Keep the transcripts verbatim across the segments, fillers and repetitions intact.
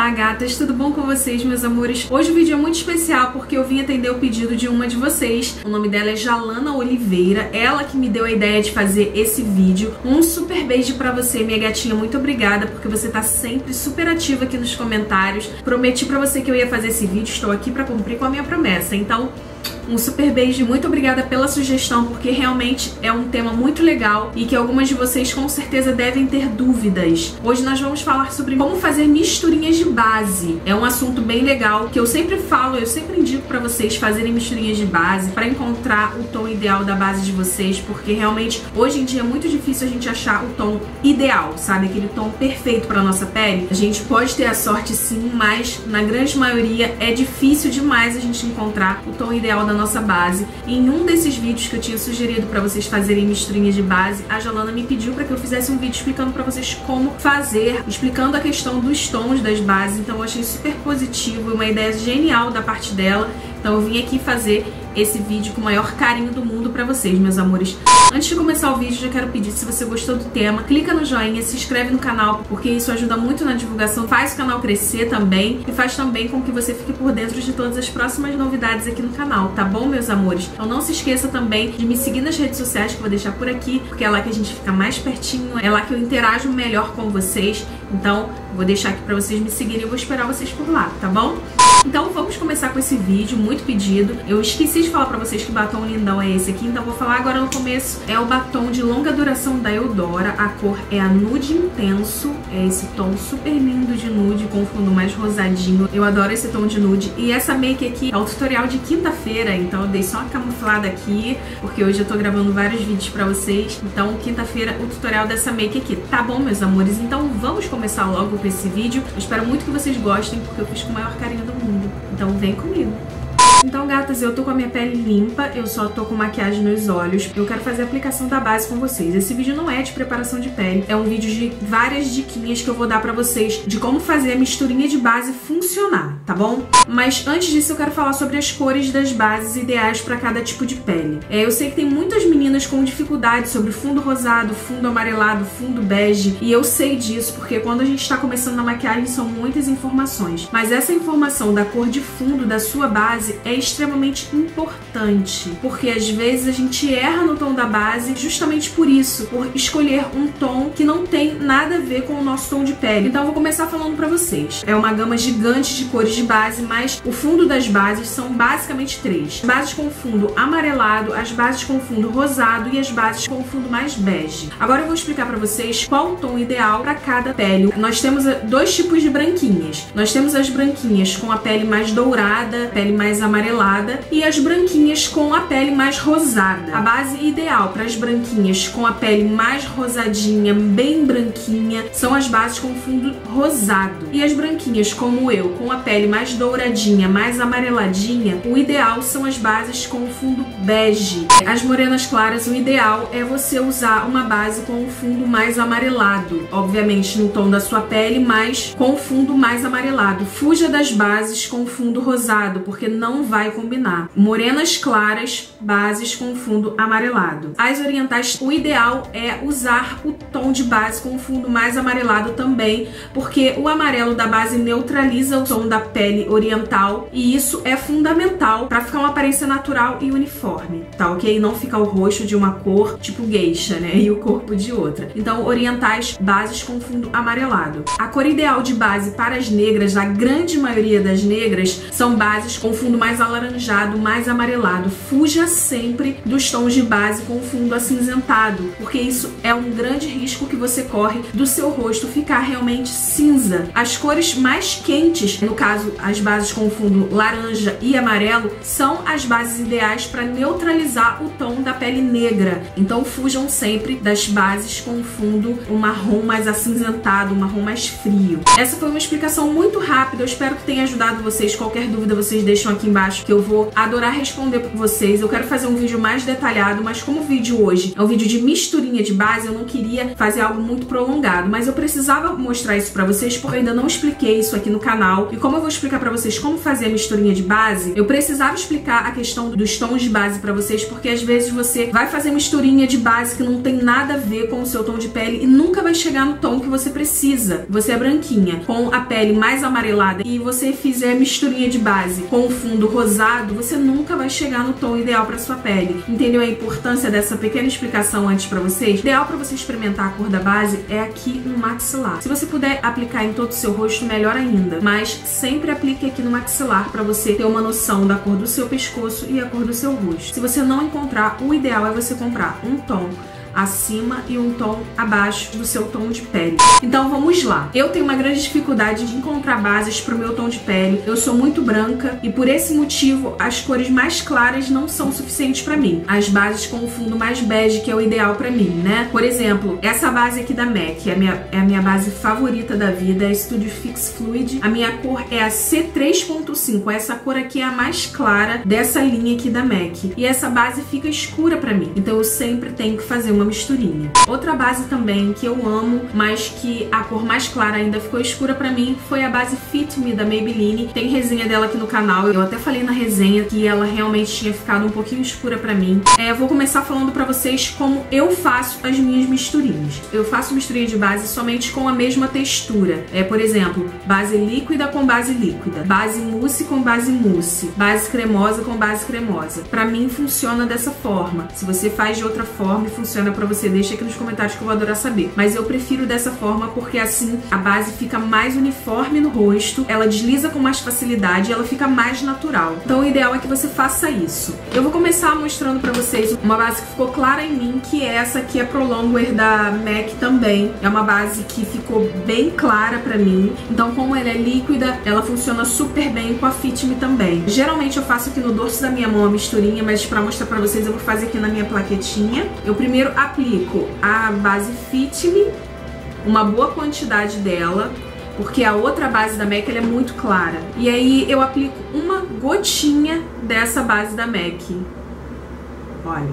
Olá gatas, tudo bom com vocês, meus amores? Hoje o vídeo é muito especial porque eu vim atender o pedido de uma de vocês. O nome dela é Jalana Oliveira, ela que me deu a ideia de fazer esse vídeo. Um super beijo pra você, minha gatinha, muito obrigada porque você tá sempre super ativa aqui nos comentários. Prometi pra você que eu ia fazer esse vídeo, estou aqui pra cumprir com a minha promessa, então... um super beijo e muito obrigada pela sugestão, porque realmente é um tema muito legal e que algumas de vocês com certeza devem ter dúvidas. Hoje nós vamos falar sobre como fazer misturinhas de base. É um assunto bem legal que eu sempre falo, eu sempre indico pra vocês fazerem misturinhas de base pra encontrar o tom ideal da base de vocês, porque realmente hoje em dia é muito difícil a gente achar o tom ideal, sabe? Aquele tom perfeito pra nossa pele. A gente pode ter a sorte sim, mas na grande maioria é difícil demais a gente encontrar o tom ideal da nossa base. Em um desses vídeos que eu tinha sugerido pra vocês fazerem misturinhas de base, a Jalana me pediu pra que eu fizesse um vídeo explicando pra vocês como fazer, explicando a questão dos tons das bases, então eu achei super positivo, uma ideia genial da parte dela, então eu vim aqui fazer esse vídeo com o maior carinho do mundo pra vocês, meus amores. Antes de começar o vídeo, já quero pedir, se você gostou do tema, clica no joinha, se inscreve no canal, porque isso ajuda muito na divulgação, faz o canal crescer também e faz também com que você fique por dentro de todas as próximas novidades aqui no canal, tá bom, meus amores? Então não se esqueça também de me seguir nas redes sociais, que eu vou deixar por aqui, porque é lá que a gente fica mais pertinho, é lá que eu interajo melhor com vocês, então vou deixar aqui pra vocês me seguirem e eu vou esperar vocês por lá, tá bom? Então vamos começar com esse vídeo, muito pedido. Eu esqueci de falar pra vocês que batom lindão é esse aqui, então vou falar agora no começo. É o batom de longa duração da Eudora, a cor é a Nude Intenso, é esse tom super lindo de nude com fundo mais rosadinho. Eu adoro esse tom de nude. E essa make aqui é o tutorial de quinta-feira, então eu dei só uma camuflada aqui, porque hoje eu tô gravando vários vídeos pra vocês. Então quinta-feira o tutorial dessa make aqui, tá bom, meus amores? Então vamos começar logo com esse vídeo. Eu espero muito que vocês gostem, porque eu fiz com o maior carinho do mundo. Então vem comigo. Então, gatas, eu tô com a minha pele limpa, eu só tô com maquiagem nos olhos. Eu quero fazer a aplicação da base com vocês. Esse vídeo não é de preparação de pele, é um vídeo de várias diquinhas que eu vou dar pra vocês de como fazer a misturinha de base funcionar, tá bom? Mas antes disso, eu quero falar sobre as cores das bases ideais pra cada tipo de pele. É, eu sei que tem muitas meninas com dificuldade sobre fundo rosado, fundo amarelado, fundo bege, e eu sei disso porque quando a gente tá começando na maquiagem são muitas informações. Mas essa informação da cor de fundo da sua base é extremamente importante, porque às vezes a gente erra no tom da base justamente por isso, por escolher um tom que não tem nada a ver com o nosso tom de pele. Então eu vou começar falando pra vocês. É uma gama gigante de cores de base, mas o fundo das bases são basicamente três. As bases com fundo amarelado, as bases com fundo rosado e as bases com fundo mais bege. Agora eu vou explicar pra vocês qual o tom ideal pra cada pele. Nós temos dois tipos de branquinhas. Nós temos as branquinhas com a pele mais dourada, pele mais amarelada, e as branquinhas com a pele mais rosada. A base ideal para as branquinhas com a pele mais rosadinha, bem branquinha, são as bases com fundo rosado. E as branquinhas como eu, com a pele mais douradinha, mais amareladinha, o ideal são as bases com fundo bege. As morenas claras, o ideal é você usar uma base com o fundo mais amarelado, obviamente no tom da sua pele, mas com o fundo mais amarelado. Fuja das bases com fundo rosado, porque não vai combinar. Morenas claras, bases com fundo amarelado. As orientais, o ideal é usar o tom de base com fundo mais amarelado também, porque o amarelo da base neutraliza o tom da pele oriental e isso é fundamental para ficar uma aparência natural e uniforme, tá ok? Não ficar o rosto de uma cor tipo geisha, né? E o corpo de outra. Então, orientais, bases com fundo amarelado. A cor ideal de base para as negras, a grande maioria das negras, são bases com fundo mais alaranjado, mais amarelado. Fuja sempre dos tons de base com fundo acinzentado, porque isso é um grande risco que você corre do seu rosto ficar realmente cinza. As cores mais quentes, no caso as bases com fundo laranja e amarelo, são as bases ideais para neutralizar o tom da pele negra. Então fujam sempre das bases com fundo um marrom mais acinzentado, um marrom mais frio. Essa foi uma explicação muito rápida, eu espero que tenha ajudado vocês. Qualquer dúvida vocês deixam aqui embaixo embaixo, que eu vou adorar responder pra vocês. Eu quero fazer um vídeo mais detalhado, mas como o vídeo hoje é um vídeo de misturinha de base, eu não queria fazer algo muito prolongado, mas eu precisava mostrar isso pra vocês porque eu ainda não expliquei isso aqui no canal. E como eu vou explicar pra vocês como fazer a misturinha de base, eu precisava explicar a questão dos tons de base pra vocês, porque às vezes você vai fazer misturinha de base que não tem nada a ver com o seu tom de pele e nunca vai chegar no tom que você precisa. Você é branquinha, com a pele mais amarelada, e você fizer misturinha de base com o fundo rosado, você nunca vai chegar no tom ideal pra sua pele. Entendeu a importância dessa pequena explicação antes pra vocês? O ideal pra você experimentar a cor da base é aqui no maxilar. Se você puder aplicar em todo o seu rosto, melhor ainda, mas sempre aplique aqui no maxilar pra você ter uma noção da cor do seu pescoço e a cor do seu rosto. Se você não encontrar, o ideal é você comprar um tom acima e um tom abaixo do seu tom de pele. Então vamos lá. Eu tenho uma grande dificuldade de encontrar bases pro meu tom de pele. Eu sou muito branca e por esse motivo as cores mais claras não são suficientes pra mim. As bases com o fundo mais bege, que é o ideal pra mim, né? Por exemplo, essa base aqui da MAC é a minha, é a minha base favorita da vida, é a Studio Fix Fluid. A minha cor é a C três ponto cinco. Essa cor aqui é a mais clara dessa linha aqui da MAC. E essa base fica escura pra mim. Então eu sempre tenho que fazer uma misturinha. Outra base também que eu amo, mas que a cor mais clara ainda ficou escura pra mim, foi a base Fit Me da Maybelline. Tem resenha dela aqui no canal. Eu até falei na resenha que ela realmente tinha ficado um pouquinho escura pra mim. É, eu vou começar falando pra vocês como eu faço as minhas misturinhas. Eu faço misturinha de base somente com a mesma textura. É, por exemplo, base líquida com base líquida, base mousse com base mousse, base cremosa com base cremosa. Pra mim funciona dessa forma. Se você faz de outra forma e funciona pra você, deixa aqui nos comentários que eu vou adorar saber. Mas eu prefiro dessa forma porque assim a base fica mais uniforme no rosto, ela desliza com mais facilidade e ela fica mais natural. Então o ideal é que você faça isso. Eu vou começar mostrando pra vocês uma base que ficou clara em mim, que é essa aqui, a Pro Longwear da MAC também. É uma base que ficou bem clara pra mim. Então como ela é líquida, ela funciona super bem com a Fit Me também. Geralmente eu faço aqui no dorso da minha mão a misturinha, mas pra mostrar pra vocês eu vou fazer aqui na minha plaquetinha. Eu primeiro aplico a base Fit Me, uma boa quantidade dela, porque a outra base da MAC ela é muito clara. E aí eu aplico uma gotinha dessa base da MAC. Olha.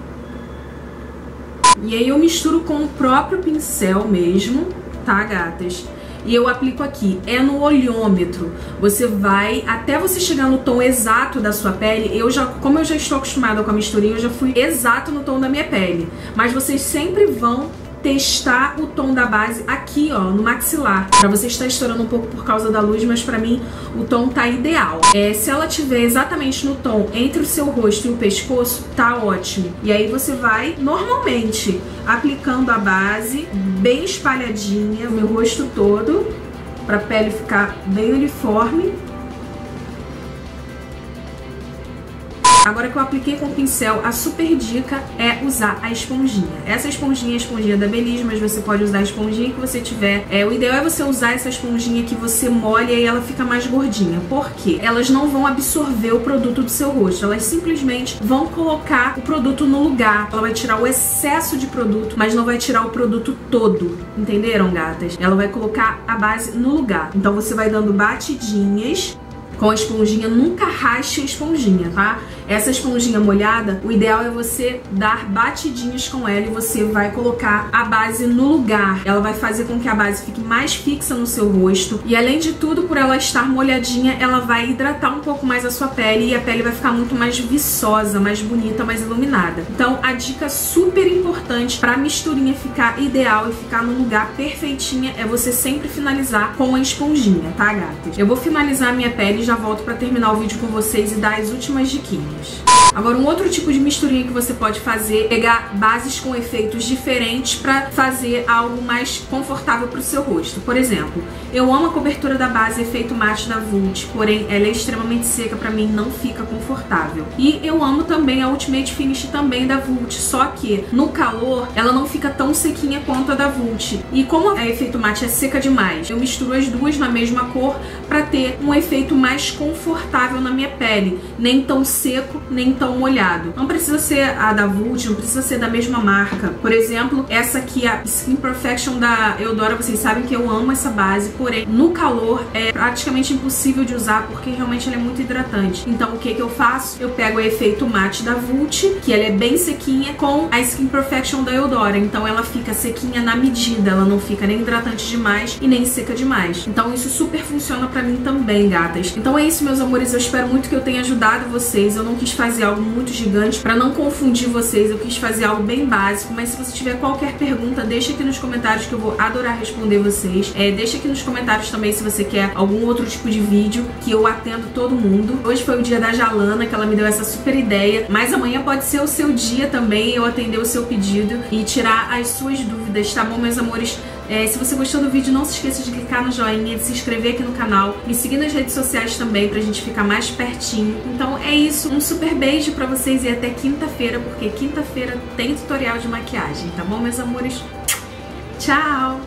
E aí eu misturo com o próprio pincel mesmo, tá, gatas? E eu aplico aqui, é no olhômetro. Você vai, até você chegar no tom exato da sua pele, eu já, como eu já estou acostumada com a misturinha, eu já fui exato no tom da minha pele. Mas vocês sempre vão testar o tom da base aqui, ó, no maxilar. Pra você estar estourando um pouco por causa da luz, mas pra mim o tom tá ideal. É, se ela tiver exatamente no tom entre o seu rosto e o pescoço, tá ótimo. E aí você vai, normalmente, aplicando a base bem espalhadinha, o meu rosto todo, pra pele ficar bem uniforme. Agora que eu apliquei com o pincel, a super dica é usar a esponjinha. Essa esponjinha é a esponjinha da Belize, mas você pode usar a esponjinha que você tiver. É, o ideal é você usar essa esponjinha que você molha e ela fica mais gordinha. Por quê? Elas não vão absorver o produto do seu rosto. Elas simplesmente vão colocar o produto no lugar. Ela vai tirar o excesso de produto, mas não vai tirar o produto todo. Entenderam, gatas? Ela vai colocar a base no lugar. Então você vai dando batidinhas com a esponjinha, nunca rache a esponjinha, tá? Essa esponjinha molhada, o ideal é você dar batidinhas com ela e você vai colocar a base no lugar. Ela vai fazer com que a base fique mais fixa no seu rosto e, além de tudo, por ela estar molhadinha, ela vai hidratar um pouco mais a sua pele e a pele vai ficar muito mais viçosa, mais bonita, mais iluminada. Então, a dica super importante pra misturinha ficar ideal e ficar no lugar perfeitinha é você sempre finalizar com a esponjinha, tá, gatas? Eu vou finalizar a minha pele e já volto pra terminar o vídeo com vocês e dar as últimas diquinhas. Agora, um outro tipo de misturinha que você pode fazer é pegar bases com efeitos diferentes pra fazer algo mais confortável pro seu rosto. Por exemplo, eu amo a cobertura da base efeito mate da Vult, porém ela é extremamente seca, pra mim não fica confortável. E eu amo também a Ultimate Finish também da Vult, só que no calor ela não fica tão sequinha quanto a da Vult. E como a efeito mate é seca demais, eu misturo as duas na mesma cor pra ter um efeito mais confortável na minha pele, nem tão seco, nem tão tão molhado. Não precisa ser a da Vult, não precisa ser da mesma marca. Por exemplo, essa aqui, a Skin Perfection da Eudora, vocês sabem que eu amo essa base, porém no calor é praticamente impossível de usar porque realmente ela é muito hidratante. Então o que que eu faço? Eu pego o efeito mate da Vult, que ela é bem sequinha, com a Skin Perfection da Eudora. Então ela fica sequinha na medida, ela não fica nem hidratante demais e nem seca demais. Então isso super funciona pra mim também, gatas. Então é isso, meus amores, eu espero muito que eu tenha ajudado vocês. Eu não quis fazer algo muito gigante pra não confundir vocês, eu quis fazer algo bem básico, mas se você tiver qualquer pergunta, deixa aqui nos comentários que eu vou adorar responder vocês. É, deixa aqui nos comentários também se você quer algum outro tipo de vídeo, que eu atendo todo mundo. Hoje foi o dia da Jalana, que ela me deu essa super ideia, mas amanhã pode ser o seu dia também, eu atender o seu pedido e tirar as suas dúvidas, tá bom, meus amores? É, se você gostou do vídeo, não se esqueça de clicar no joinha, de se inscrever aqui no canal, me seguir nas redes sociais também pra gente ficar mais pertinho. Então é isso, um super beijo pra vocês e até quinta-feira, porque quinta-feira tem tutorial de maquiagem, tá bom, meus amores? Tchau!